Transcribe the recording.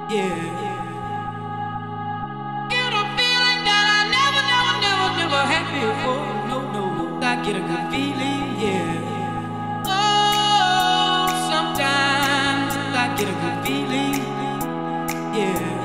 yeah. Get a feeling that I never had before. No, no, I get a good feeling, yeah. Oh, sometimes I get a good feeling, yeah.